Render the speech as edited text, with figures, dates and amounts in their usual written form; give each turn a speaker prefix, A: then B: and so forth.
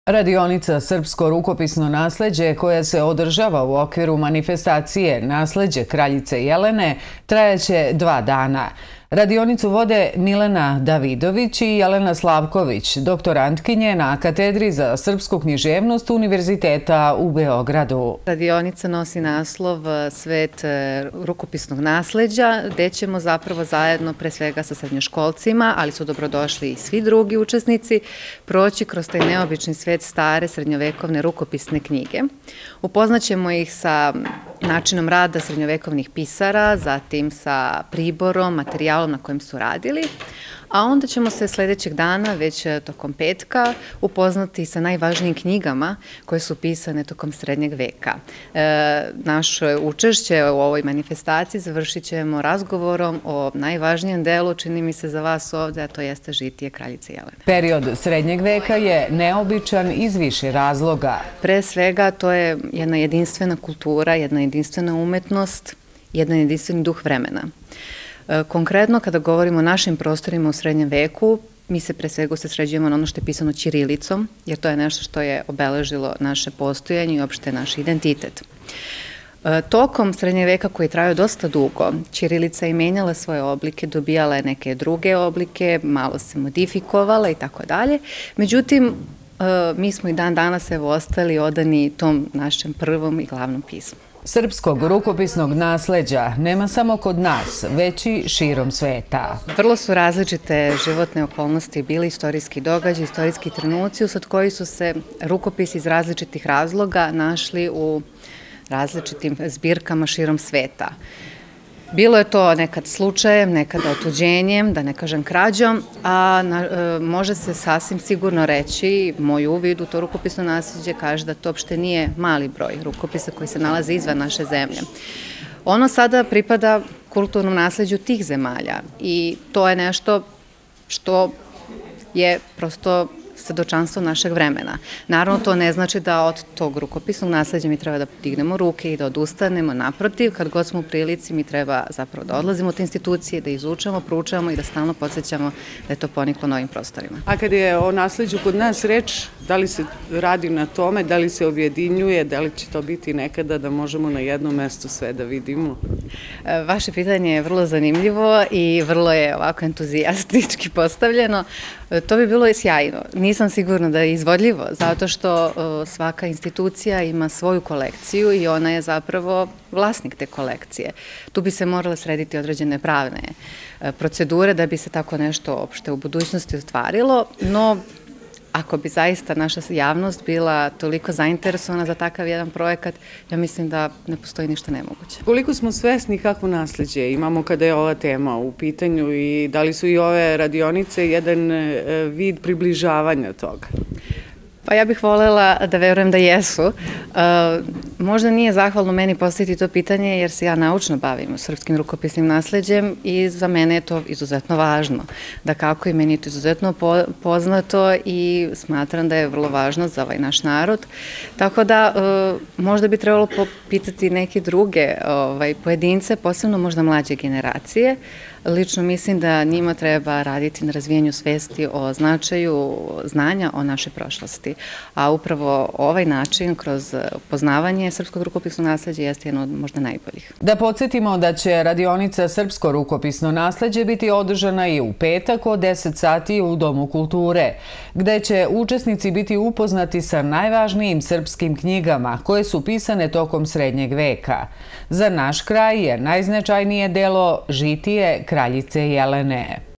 A: Radionica Srpsko rukopisno nasleđe, koja se održava u okviru manifestacije Nasleđe kraljice Jelene, trajaće 2 dana. Radionicu vode Milena Davidović i Jelena Slavković, doktorantkinje na katedri za srpsku književnost Univerziteta u Beogradu.
B: Radionica nosi naslov Svet rukopisnog nasleđa, gde ćemo zapravo zajedno, pre svega sa srednjoškolcima, ali su dobrodošli i svi drugi učesnici, proći kroz taj neobični svet stare srednjovekovne rukopisne knjige. Upoznaćemo ih sa načinom rada srednjovekovnih pisara, zatim sa priborom, materijalom na kojem su radili, a onda ćemo se sledećeg dana, već tokom petka, upoznati sa najvažnijim knjigama koje su pisane tokom srednjeg veka. Naše učešće u ovoj manifestaciji završit ćemo razgovorom o najvažnijem delu, čini mi se za vas ovde, a to jeste žitije kraljice Jelene.
A: Period srednjeg veka je neobičan iz više razloga.
B: Pre svega, to je jedna jedinstvena kultura, jedna jedinstvena umetnost, jedan jedinstveni duh vremena. Konkretno, kada govorimo o našim prostorima u srednjem veku, mi se pre svega usredsređujemo na ono što je pisano ćirilicom, jer to je nešto što je obeležilo naše postojanje i uopšte naš identitet. Tokom srednjeg veka, koji je trajao dosta dugo, ćirilica je menjala svoje oblike, dobijala je neke druge oblike, malo se modifikovala i tako dalje. Međutim, mi smo i dan danas ostali odani tom našem prvom i glavnom pismu.
A: Srpskog rukopisnog nasleđa nema samo kod nas, već i širom sveta.
B: Vrlo su različite životne okolnosti bili, istorijski događaj, istorijski trenuci, usad koji su se rukopisi iz različitih razloga našli u različitim zbirkama širom sveta. Bilo je to nekad slučajem, nekada otuđenjem, da ne kažem krađom, a može se sasvim sigurno reći, moj uvid u to rukopisno nasleđe kaže da to uopšte nije mali broj rukopisa koji se nalaze izvan naše zemlje. Ono sada pripada kulturnom nasleđu tih zemalja i to je nešto što je prosto svedočanstvo našeg vremena. Naravno, to ne znači da od tog rukopisnog nasleđa mi treba da dignemo ruke i da odustanemo. Naprotiv, kad god smo u prilici, mi treba zapravo da odlazimo od institucije, da izučamo, proučavamo i da stalno podsjećamo da je to poniklo novim prostorima.
C: A kad je o nasleđu kod nas reč, da li se radi na tome, da li se objedinjuje, da li će to biti nekada da možemo na jednom mestu sve da vidimo?
B: Vaše pitanje je vrlo zanimljivo i vrlo je ovako entuzijastički postavljeno. To bi bilo sjajno. Nisam sigurna da je izvodljivo, zato što svaka institucija ima svoju kolekciju i ona je zapravo vlasnik te kolekcije. Tu bi se morale srediti određene pravne procedure da bi se tako nešto opšte u budućnosti ostvarilo, no ako bi zaista naša javnost bila toliko zainteresovana za takav jedan projekat, ja mislim da ne postoji ništa nemoguće.
C: Koliko smo svesni kakvo nasleđe imamo kada je ova tema u pitanju i da li su i ove radionice jedan vid približavanja toga?
B: Pa ja bih volela da verujem da jesu. Možda nije zahvalno meni postaviti to pitanje jer se ja naučno bavim srpskim rukopisnim nasleđem i za mene je to izuzetno važno. Da kako i meni je to izuzetno poznato i smatram da je vrlo važno za ovaj naš narod. Tako da možda bi trebalo pitati neke druge pojedince, posebno možda mlađe generacije. Lično mislim da njima treba raditi na razvijanju svesti o značaju znanja o našoj prošlosti. A upravo ovaj način kroz poznavanje srpskog rukopisnog nasleđa jeste jedno od možda najboljih.
A: Da podsjetimo da će radionica Srpsko rukopisno nasleđe biti održana i u petak od 10 sati u Domu kulture, gde će učesnici biti upoznati sa najvažnijim srpskim knjigama koje su pisane tokom srednjeg veka. Za naš kraj je najznačajnije delo žitije kraljice Jelene.